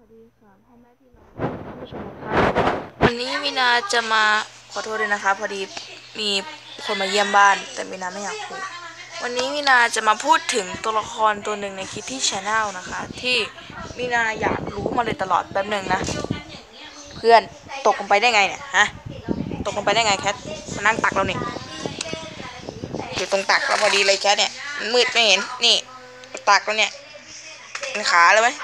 ดีค่ะพ่อแม่พี่น้องท่านผู้ชมทุกท่านวันนี้มีนาจะมาขอโทษด้วยนะคะพอดีมีคนมาเยี่ยมบ้านแต่มีนาไม่อยากพูดวันนี้มีนาจะมาพูดถึงตัวละครตัวหนึ่งในคิตตี้ชาแนลนะคะที่มีนาอยากรู้มาเลยตลอดแป๊บหนึ่งนะเพื่อนตกลงไปได้ไงเนี่ยฮะตกลงไปได้ไงแคทมานั่งตักเราเนี่ยอยู่ตรงตักเราพอดีเลยแคทเนี่ยมืดไม่เห็นนี่ตักเราเนี่ยเป็นขาเลยไหม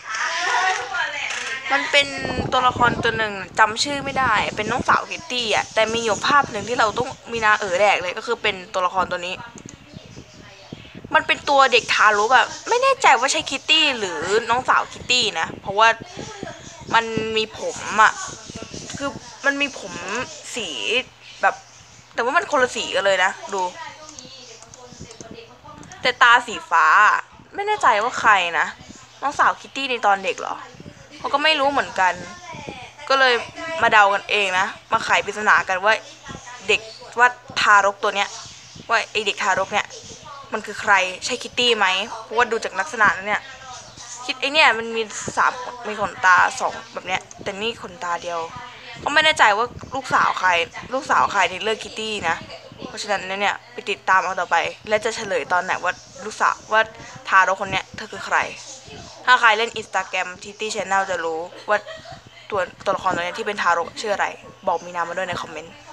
มันเป็นตัวละครตัวหนึ่งจำชื่อไม่ได้เป็นน้องสาวคิตตี้อ่ะแต่มีอยู่ภาพหนึ่งที่เราต้องมีนาแดกเลยก็คือเป็นตัวละครตัวนี้มันเป็นตัวเด็กทารกอ่ะไม่แน่ใจว่าใช่คิตตี้หรือน้องสาวคิตตี้นะเพราะว่ามันมีผมอ่ะคือมันมีผมสีแบบแต่ว่ามันคนละสีกันเลยนะดูแต่ตาสีฟ้าไม่แน่ใจว่าใครนะน้องสาวคิตตี้ในตอนเด็กเหรอเขาก็ไม่รู้เหมือนกันก็เลยมาเดากันเองนะมาไขปริศนากันว่าเด็กว่าทารกตัวเนี้ยว่าไอเด็กทารกเนี่ยมันคือใครใช่คิตตี้ไหมเพราะว่าดูจากลักษณะแล้วเนี่ยคิดไอเนี่ยมันมีมีขนตา2แบบเนี้ยแต่นี่ขนตาเดียวก็ไม่แน่ใจว่าลูกสาวใครในเรื่องคิตตี้นะเพราะฉะนั้นเนี่ยไปติดตามเอาต่อไปและจะเฉลยตอนไหนว่าลูกสาวว่าทารกคนเนี้ยเธอคือใครถ้าใครเล่น Instagram Titty Channel จะรู้ว่าตัวละครตัวนี้ที่เป็นทารกชื่ออะไรบอกมีนามาด้วยในคอมเมนต์